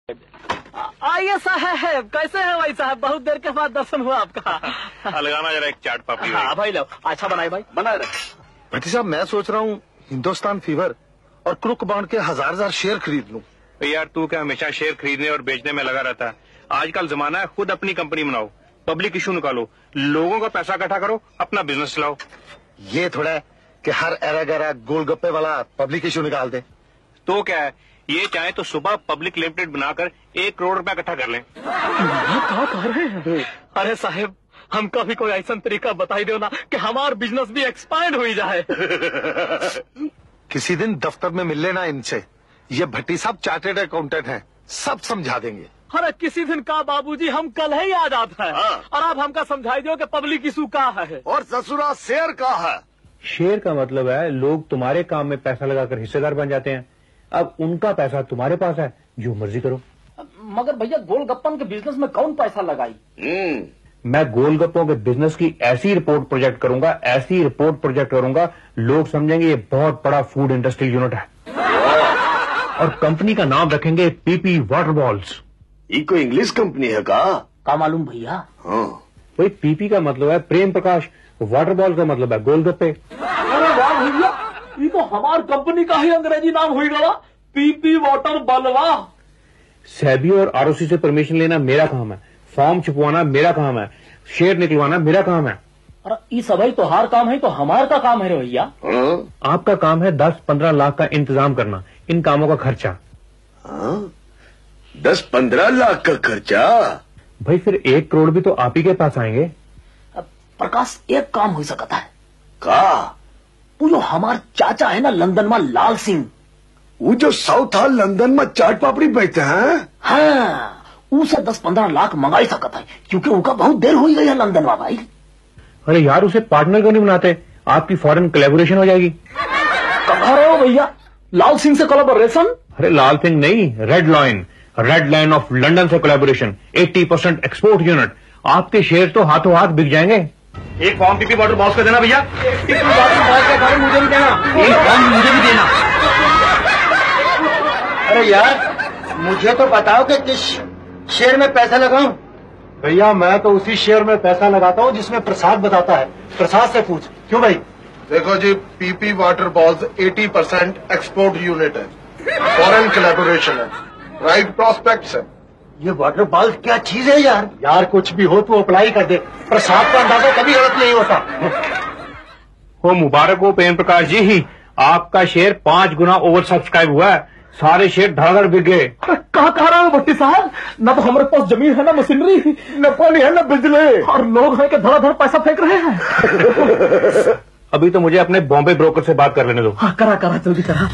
आइए साहब, कैसे हैं भाई साहब? बहुत देर के बाद दर्शन हुआ आपका। लगाना जरा एक चाट पापड़ी। हाँ भाई लो, अच्छा बनाए भाई। बना रहे भट्टी साहब, मैं सोच रहा हूँ हिंदुस्तान फीवर और क्रुक बॉन्ड के हजार शेयर खरीद लूं। यार तू क्या हमेशा शेयर खरीदने और बेचने में लगा रहता है? आजकल जमाना है, खुद अपनी कंपनी बनाओ, पब्लिक इशू निकालो, लोगों का पैसा इकट्ठा करो, अपना बिजनेस चलाओ। ये थोड़ा है कि हर एरा गैरा गोलगप्पे वाला पब्लिक इशू निकाल दे। तो क्या है, ये चाहे तो सुबह पब्लिक लिमिटेड बनाकर 1 करोड़ रुपया इकट्ठा कर लें। क्या कह रहे हैं? अरे साहब, हमका भी कोई ऐसा तरीका बताई दो ना कि हमारा बिजनेस भी एक्सपांड हो जाए। किसी दिन दफ्तर में मिल लेना इनसे। ये भट्टी साहब चार्टेड अकाउंटेंट हैं, सब समझा देंगे। अरे किसी दिन का बाबूजी, हम कल ही आ जाता है। और आप हमका समझाई दो कि पब्लिक इशू का है और ससुरा शेयर का है। शेयर का मतलब है लोग तुम्हारे काम में पैसा लगाकर हिस्सेदार बन जाते हैं। अब उनका पैसा तुम्हारे पास है, जो मर्जी करो। मगर भैया, गोलगप्पन के बिजनेस में कौन पैसा लगाई? मैं गोलगप्पों के बिजनेस की ऐसी रिपोर्ट प्रोजेक्ट करूंगा, लोग समझेंगे ये बहुत बड़ा फूड इंडस्ट्रियल यूनिट है। और कंपनी का नाम रखेंगे पीपी वाटर बॉल्स। ये कोई इंग्लिश कंपनी है का मालूम भैया? हाँ। वही पीपी का मतलब है प्रेम प्रकाश, वाटर बॉल का मतलब है गोलगप्पे। अरे वाह भैया, ये तो हमार कंपनी का ही अंग्रेजी नाम हुई गया, पीपी वाटर बलवा। सेबी और आरओसी से परमिशन लेना मेरा काम है, फॉर्म छपवाना मेरा काम है, शेयर निकलवाना मेरा काम है। अरे ये सभी तोहार काम है तो हमार का काम है रे भैया। आपका काम है 10-15 लाख का इंतजाम करना, इन कामों का खर्चा। 10-15 लाख का खर्चा? भाई फिर 1 करोड़ भी तो आप ही के पास आएंगे। प्रकाश, एक काम हो सकता है का? वो जो हमार चाचा है ना लंदन में, लाल सिंह, वो जो साउथ हॉल लंदन में चाट पापड़ी बेचते हैं। हाँ, उसे 10-15 लाख मंगाई सकता है, क्योंकि उनका बहुत देर हो गई है लंदन में भाई। अरे यार, उसे पार्टनर क्यों नहीं बनाते? आपकी फॉरेन कोलैबोरेशन हो जाएगी। कहा रहे हो भैया, लाल सिंह से कोलैबोरेशन? अरे लाल सिंह नहीं, रेड लाइन ऑफ लंदन से कोलैबोरेशन, 80% एक्सपोर्ट यूनिट। आपके शेयर तो हाथों हाथ बिक जाएंगे। एक फॉर्म पीपी वाटर बॉल्स का देना भैया। पीपी वाटर बॉल्स का फॉर्म मुझे भी देना। एक फॉर्म मुझे भी देना। अरे यार, मुझे तो बताओ कि किस शेयर में पैसा लगाऊं? भैया, मैं तो उसी शेयर में पैसा लगाता हूँ जिसमें प्रसाद बताता है। प्रसाद से पूछ। क्यों भाई? देखो जी, PP water balls 80% export unit है, फॉरेन कोलैबोरेशन है, राइट प्रॉस्पेक्ट्स है। ये वाटर बॉल क्या चीज है यार? यार कुछ भी हो तो अप्लाई कर दे, प्रसाद का अंदाजा कभी गलत नहीं होता। हो मुबारक हो प्रेम प्रकाश जी, ही आपका शेयर 5 गुना ओवर सब्सक्राइब हुआ है। सारे शेयर धड़ाधड़ बिक गए। कहा कह रहा है भट्टी साहब? न तो हमारे पास जमीन है, न मशीनरी, न पानी है, न बिजली, और लोग हैं कि धड़ाधड़ पैसा फेंक रहे हैं। अभी तो मुझे अपने बॉम्बे ब्रोकर से बात कर लेने दो। हाँ, करा जल्दी करा।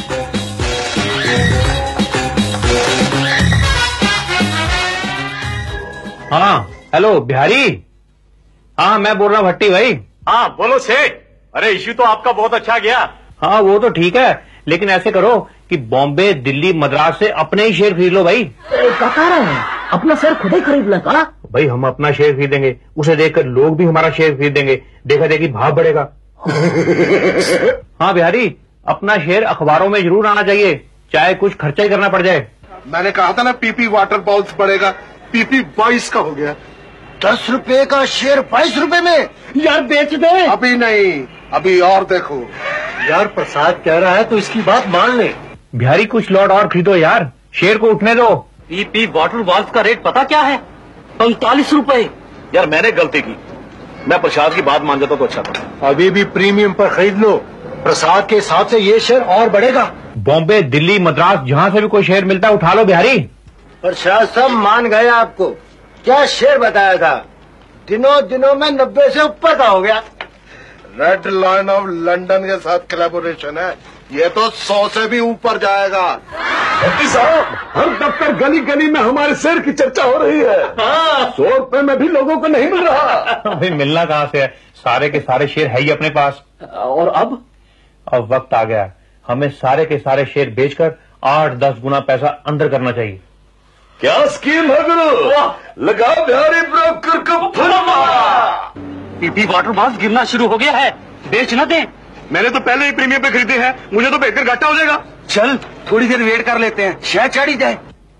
हाँ हेलो बिहारी। हाँ मैं बोल रहा हूँ भट्टी भाई। हाँ बोलो सेठ। अरे इश्यू तो आपका बहुत अच्छा गया। हाँ वो तो ठीक है, लेकिन ऐसे करो कि बॉम्बे, दिल्ली, मद्रास से अपने ही शेयर खरीद लो भाई। क्या कह रहे हैं? अपना शेयर खुद ही खरीद लें का? भाई हम अपना शेयर खरीदेंगे, उसे देखकर लोग भी हमारा शेयर खरीदेंगे, देखा देखी भाव बढ़ेगा। हाँ बिहारी, अपना शेयर अखबारों में जरूर आना चाहिए, चाहे कुछ खर्चा ही करना पड़ जाए। मैंने कहा था ना पीपी वाटर बॉल्स बढ़ेगा, पीपी 22 का हो गया। 10 रुपए का शेयर 22 रुपए में? यार बेच दे। अभी नहीं, अभी और देखो। यार प्रसाद कह रहा है तो इसकी बात मान ले। बिहारी कुछ लॉट और खरीदो यार, शेयर को उठने दो। पीपी वाटर बॉल्स का रेट पता क्या है? 45 रुपए। यार मैंने गलती की, मैं प्रसाद की बात मान जाता तो अच्छा था। अभी भी प्रीमियम पर खरीद लो, प्रसाद के हिसाब से ये शेयर और बढ़ेगा। बॉम्बे, दिल्ली, मद्रास, जहाँ से भी कोई शेयर मिलता है उठा लो बिहारी। प्रसाद सब मान गए आपको। क्या शेयर बताया था? दिनों में 90 से ऊपर का हो गया। रेड लाइन ऑफ लंदन के साथ कोलैबोरेशन है, ये तो 100 से भी ऊपर जाएगा। भट्टी साहब, हर दफ्तर गली गली में हमारे शेयर की चर्चा हो रही है। 100 रुपए में भी लोगों को नहीं मिल रहा। अभी मिलना कहाँ से है, सारे के सारे शेयर है ही अपने पास। और अब वक्त आ गया, हमें सारे के सारे शेयर बेचकर 8-10 गुना पैसा अंदर करना चाहिए। क्या स्कीम है गुरु? लगाओ बिहारी ब्रोकर को फुलमा। पीपी वाटर बॉल्स गिरना शुरू हो गया है, बेच न दे। मैंने तो पहले ही प्रीमियम पे खरीदे हैं, मुझे तो बेचकर घाटा हो जाएगा। चल थोड़ी देर वेट कर लेते हैं, शायद चढ़ ही जाए।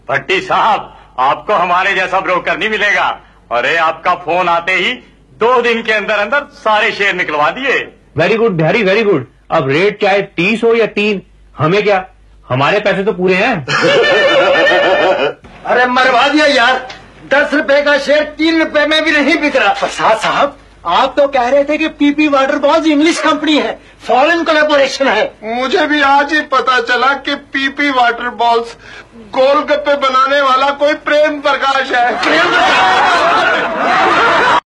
भट्टी साहब, आपको हमारे जैसा ब्रोकर नहीं मिलेगा। अरे आपका फोन आते ही 2 दिन के अंदर अंदर सारे शेयर निकलवा दिए। Very good Bihari, very good. अब रेट चाहे 30 हो या 3, हमें क्या, हमारे पैसे तो पूरे हैं। अरे मरवा दिया यार, 10 रुपए का शेयर 3 रुपए में भी नहीं बिक रहा। प्रसाद साहब, आप तो कह रहे थे कि PP water balls English company है, फॉरेन कोलैबोरेशन है। मुझे भी आज ही पता चला कि पीपी वाटर बॉल्स गोलगप्पे बनाने वाला कोई प्रेम प्रकाश है।